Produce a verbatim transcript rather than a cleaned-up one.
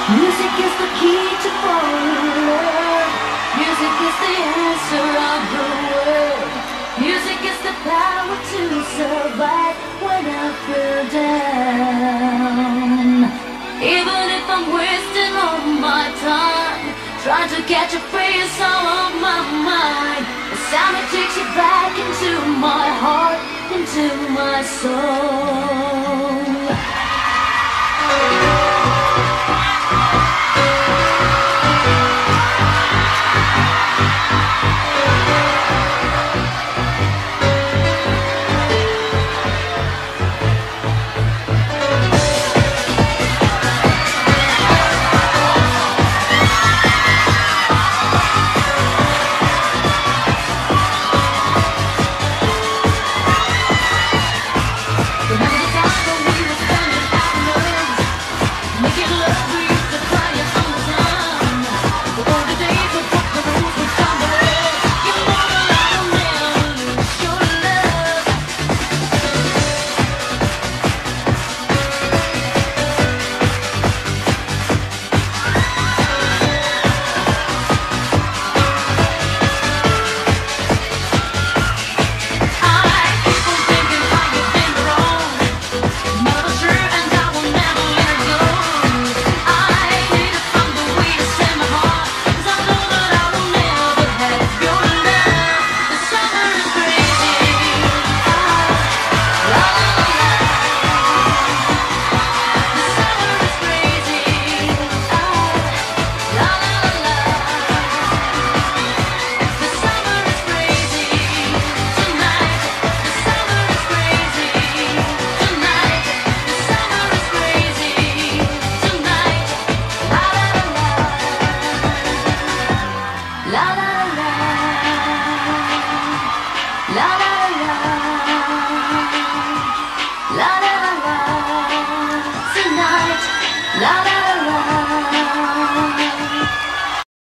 Music is the key to falling in love. Music is the answer of the world. Music is the power to survive when I feel down. Even if I'm wasting all my time trying to catch a phrase all on my mind, the sound that takes you back into my heart, into my soul. La la la la, tonight, la la.